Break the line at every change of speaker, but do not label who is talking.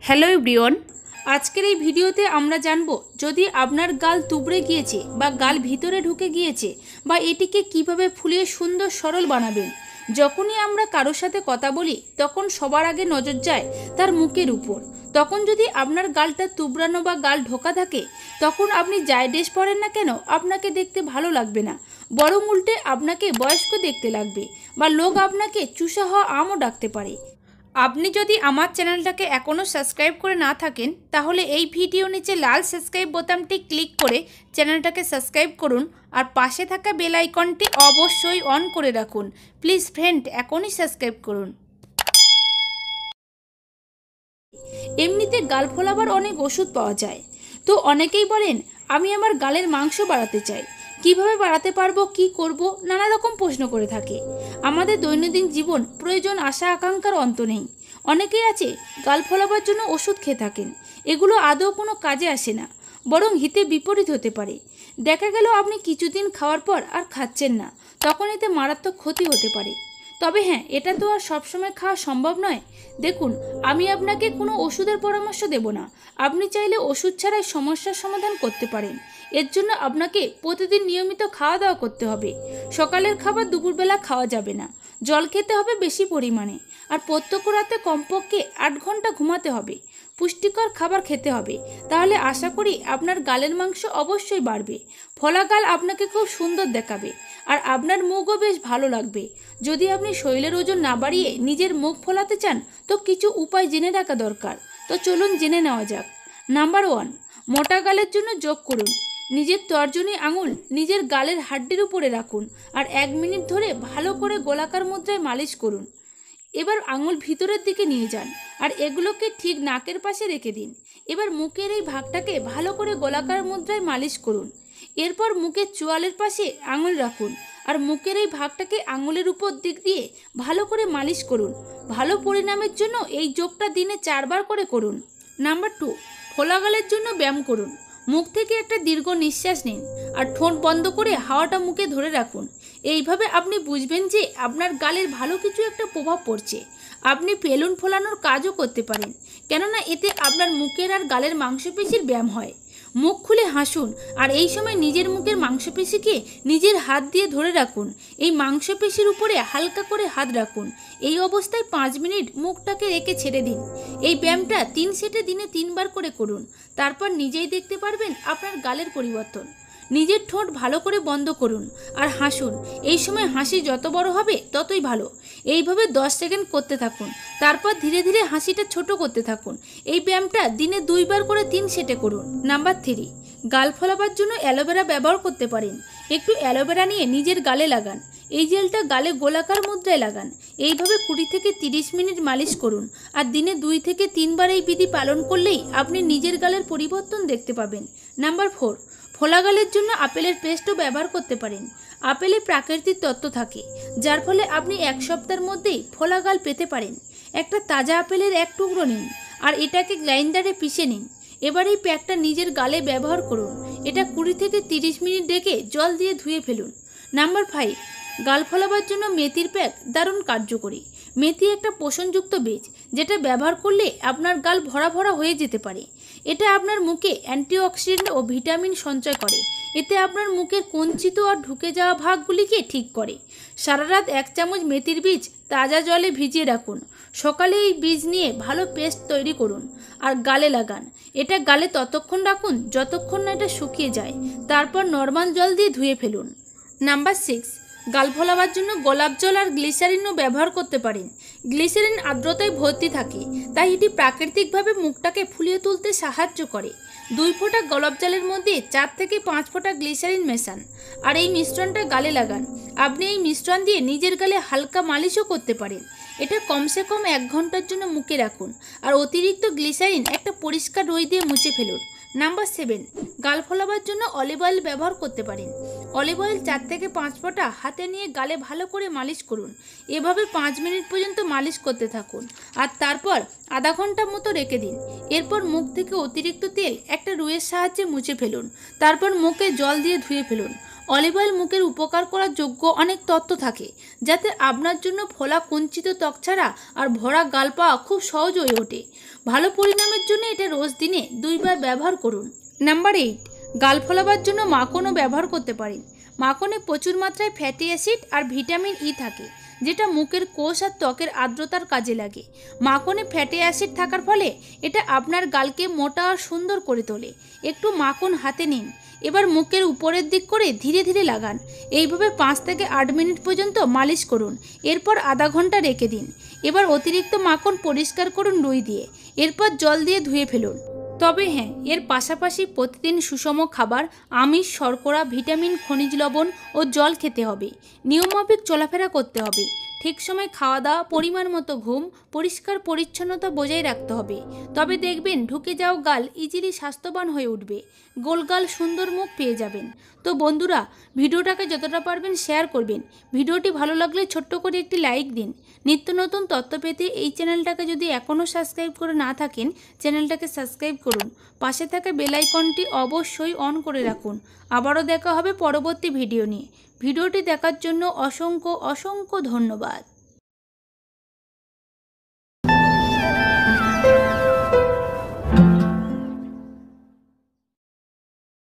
Hello everyone, আজকের এই ভিডিওতে আমরা জানব যদি আপনার গাল তুবড়ে গিয়েছে বা গাল ভিতরে ঢুকে গিয়েছে বা এটিকে কিভাবে ফুলিয়ে সুন্দর সরল বানাবেন। যখনই আমরা কারোর সাথে কথা বলি তখন সবার আগে নজর যায় তার মুখের উপর। তখন যদি আপনার গালটা তুবড়ানো বা গাল ঢোকা থাকে তখন আপনি যাই ড্রেস পরেন না কেন আপনাকে দেখতে ভালো লাগবে না, বরং উল্টে আপনাকে বয়স্ক দেখতে লাগবে বা লোক আপনাকে চুষা হওয়া আমও ডাকতে পারে। আপনি যদি আমার চ্যানেলটাকে এখনও সাবস্ক্রাইব করে না থাকেন তাহলে এই ভিডিও নিচে লাল সাবস্ক্রাইব বোতামটি ক্লিক করে চ্যানেলটাকে সাবস্ক্রাইব করুন আর পাশে থাকা বেল আইকনটি অবশ্যই অন করে রাখুন। প্লিজ ফ্রেন্ড, এখনই সাবস্ক্রাইব করুন। এমনিতে গাল ফোলাবার অনেক ওষুধ পাওয়া যায়, তো অনেকেই বলেন আমি আমার গালের মাংস বাড়াতে চাই, কিভাবে বাড়াতে পারবো, কি করব, নানা রকম প্রশ্ন করে থাকে। আমাদের দৈনন্দিন জীবন প্রয়োজন আশা আকাঙ্ক্ষার অন্ত নেই। অনেকেই আছে গাল ফোলাবার জন্য ওষুধ খেয়ে থাকেন, এগুলো আদৌ কোনো কাজে আসে না, বরং হিতে বিপরীত হতে পারে। দেখা গেল আপনি কিছুদিন খাওয়ার পর আর খাচ্ছেন না, তখন এতে মারাত্মক ক্ষতি হতে পারে। তবে হ্যাঁ, এটা তো আর সবসময় খাওয়া সম্ভব নয়। দেখুন, আমি আপনাকে কোনো ওষুধের পরামর্শ দেব না, আপনি চাইলে ওষুধ ছাড়াই সমস্যার সমাধান করতে পারেন। এর জন্য আপনাকে প্রতিদিন নিয়মিত খাওয়া দাওয়া করতে হবে। সকালের খাবার দুপুরবেলা খাওয়া যাবে না, জল খেতে হবে বেশি পরিমাণে, আর প্রত্যেক রাতে কমপক্ষে 8 ঘন্টা ঘুমাতে হবে। পুষ্টিকর খাবার খেতে হবে, তাহলে আশা করি আপনার গালের মাংস অবশ্যই বাড়বে। ফলা গাল আপনাকে খুব সুন্দর দেখাবে আর আপনার মুখও বেশ ভালো লাগবে। যদি আপনি শরীরের ওজন না বাড়িয়ে নিজের মুখ ফোলাতে চান তো কিছু উপায় জেনে রাখা দরকার। তো চলুন জেনে নেওয়া যাক। নাম্বার 1, মোটা গালের জন্য যোগ করুন। নিজের তর্জনী আঙুল নিজের গালের হাড্ডির উপরে রাখুন আর 1 মিনিট ধরে ভালো করে গোলাকার মুদ্রায় মালিশ করুন। এবার আঙুল ভিতরের দিকে নিয়ে যান আর এগুলোকে ঠিক নাকের পাশে রেখে দিন। এবার মুখের এই ভাগটাকে ভালো করে গোলাকার মুদ্রায় মালিশ করুন। এরপর মুখের চোয়ালের পাশে আঙুল রাখুন আর মুখের এই ভাগটাকে আঙুলের উপর দিক দিয়ে ভালো করে মালিশ করুন। ভালো পরিণামের জন্য এই যোগটা দিনে 4 বার করে করুন। নাম্বার 2, ফোলা গালের জন্য ব্যায়াম করুন। মুখ থেকে একটা দীর্ঘ নিঃশ্বাস নিন আর ঠোঁট বন্ধ করে হাওয়াটা মুখে ধরে রাখুন। এইভাবে আপনি বুঝবেন যে আপনার গালের ভালো কিছু একটা প্রভাব পড়ছে। আপনি বেলুন ফোলানোর কাজও করতে পারেন, কেননা এতে আপনার মুখের আর গালের মাংসপেশির ব্যায়াম হয়। মুখ খুলে হাসুন আর এই সময় নিজের মুখের মাংসপেশিকে নিজের হাত দিয়ে ধরে রাখুন। এই মাংসপেশির উপরে হালকা করে হাত রাখুন। এই অবস্থায় 5 মিনিট মুখটাকে রেখে ছেড়ে দিন। এই ব্যায়ামটা 3 সেটে দিনে 3 বার করে করুন। তারপর নিজেই দেখতে পারবেন আপনার গালের পরিবর্তন। নিজের ঠোঁট ভালো করে বন্ধ করুন আর হাসুন। এই সময় হাসি যত বড় হবে ততই ভালো। এইভাবে 10 সেকেন্ড করতে থাকুন, তারপর ধীরে ধীরে হাসিটা ছোট করতে থাকুন। এই ব্যায়ামটা দিনে 2 বার করে 3 সেটে করুন। নাম্বার 3, গাল ফোলাবার জন্য অ্যালোভেরা ব্যবহার করতে পারেন। একটু অ্যালোভেরা নিয়ে নিজের গালে লাগান। এই জেলটা গালে গোলাকার মুদ্রায় লাগান। এইভাবে 20 থেকে 30 মিনিট মালিশ করুন আর দিনে 2 থেকে 3 বার এই বিধি পালন করলেই আপনি নিজের গালের পরিবর্তন দেখতে পাবেন। নাম্বার 4, ফোলা গালের জন্য আপেলের পেস্টও ব্যবহার করতে পারেন। আপেলে প্রাকৃতিক তত্ত্ব থাকে, যার ফলে আপনি 1 সপ্তাহের মধ্যেই ফোলা গাল পেতে পারেন। একটা তাজা আপেলের 1 টুকরো নিন আর এটাকে গ্রাইন্ডারে পিষে নিন। এবার এই প্যাকটা নিজের গালে ব্যবহার করুন। এটা 20 থেকে 30 মিনিট রেখে জল দিয়ে ধুয়ে ফেলুন। নাম্বার 5, গাল ফোলাবার জন্য মেথির প্যাক দারুণ কার্যকরী। মেথি একটা পোষণযুক্ত বীজ, যেটা ব্যবহার করলে আপনার গাল ভরা ভরা হয়ে যেতে পারে। এটা আপনার মুখে অ্যান্টিঅক্সিডেন্ট ও ভিটামিন সঞ্চয় করে। এতে আপনার মুখের কুঞ্চিত আর ঢুকে যাওয়া ভাগগুলিকে ঠিক করে। সারা রাত 1 চামচ মেথির বীজ তাজা জলে ভিজিয়ে রাখুন। সকালে এই বীজ নিয়ে ভালো পেস্ট তৈরি করুন আর গালে লাগান। এটা গালে ততক্ষণ রাখুন যতক্ষণ না এটা শুকিয়ে যায়, তারপর নর্মাল জল দিয়ে ধুয়ে ফেলুন। নাম্বার 6, গাল ফোলাবার জন্য গোলাপ জল আর গ্লিসারিনও ব্যবহার করতে পারেন। গ্লিসারিন আর্দ্রতায় ভর্তি থাকে, তাই এটি প্রাকৃতিকভাবে মুখটাকে ফুলিয়ে তুলতে সাহায্য করে। 2 ফোঁটা গোলাপ জলের মধ্যে 4 থেকে 5 ফোঁটা গ্লিসারিন মেশান আর এই মিশ্রণটা গালে লাগান। আপনি এই মিশ্রণ দিয়ে নিজের গালে হালকা মালিশও করতে পারেন। এটা কমসে কম 1 ঘন্টার জন্য মুখে রাখুন আর অতিরিক্ত গ্লিসারিন একটা পরিষ্কার রুই দিয়ে মুছে ফেলুন। নাম্বার 7, গাল ফোলাবার জন্য অলিভ অয়েল ব্যবহার করতে পারেন। অলিভ অয়েল 4 থেকে 5 ফোঁটা হাতে নিয়ে গালে ভালো করে মালিশ করুন। এভাবে 5 মিনিট পর্যন্ত মালিশ করতে থাকুন আর তারপর আধা ঘন্টা মতো রেখে দিন। এরপর মুখ থেকে অতিরিক্ত তেল একটা রুইয়ের সাহায্যে মুছে ফেলুন। তারপর মুখে জল দিয়ে ধুয়ে ফেলুন। অলিভ অয়েল মুখের উপকার করার যোগ্য অনেক তত্ত্ব থাকে, যাতে আপনার জন্য ফোলা কুঞ্চিত ত্বক ছাড়া আর ভরা গাল পাওয়া খুব সহজ হয়ে ওঠে। ভালো পরিণামের জন্য এটা রোজ দিনে 2 বার ব্যবহার করুন। নাম্বার 8, গাল ফোলাবার জন্য মাখনও ব্যবহার করতে পারেন। মাখনে প্রচুর মাত্রায় ফ্যাটি অ্যাসিড আর ভিটামিন ই থাকে, যেটা মুখের কোষ আর ত্বকের আর্দ্রতার কাজে লাগে। মাখনে ফ্যাটি অ্যাসিড থাকার ফলে এটা আপনার গালকে মোটা আর সুন্দর করে তোলে। একটু মাখন হাতে নিন, এবার মুখের উপরের দিক করে ধীরে ধীরে লাগান। এইভাবে 5 থেকে 8 মিনিট পর্যন্ত মালিশ করুন, এরপর আধা ঘন্টা রেখে দিন। এবার অতিরিক্ত মাখন পরিষ্কার করুন রুই দিয়ে, এরপর জল দিয়ে ধুয়ে ফেলুন। তবে হ্যাঁ, এর পাশাপাশি প্রতিদিন সুষম খাবার, আমিষ, শর্করা, ভিটামিন, খনিজ লবণ ও জল খেতে হবে। নিয়মমাফিক চলাফেরা করতে হবে, ঠিক সময় খাওয়া দাওয়া, পরিমাণ মতো ঘুম, পরিষ্কার পরিচ্ছন্নতা বজায় রাখতে হবে। তবে দেখবেন ঢুকে যাও গাল ইজিলি স্বাস্থ্যবান হয়ে উঠবে, গোলগাল সুন্দর মুখ পেয়ে যাবেন। তো বন্ধুরা, ভিডিওটাকে যতটা পারবেন শেয়ার করবেন। ভিডিওটি ভালো লাগলে ছোট্ট করে একটি লাইক দিন। নিত্য নতুন তথ্য পেতে এই চ্যানেলটাকে যদি এখনও সাবস্ক্রাইব করে না থাকেন, চ্যানেলটাকে সাবস্ক্রাইব করুন। পাশে থাকা বেল আইকনটি অবশ্যই অন করে রাখুন। আবারও দেখা হবে পরবর্তী ভিডিও নিয়ে। ভিডিওটি দেখার জন্য অসংখ্য ধন্যবাদ।